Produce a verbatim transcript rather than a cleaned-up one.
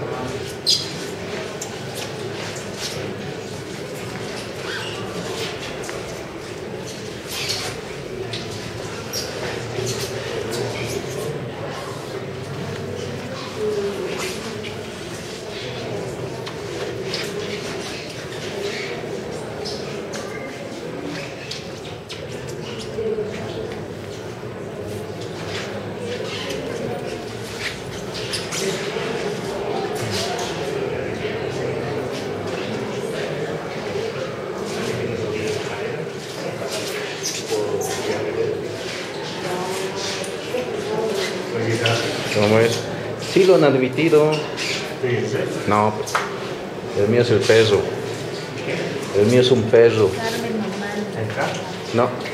¿Cómo es? Sí lo han admitido. No, pues, el mío es el perro. El mío es un perro. Carmen normal. No.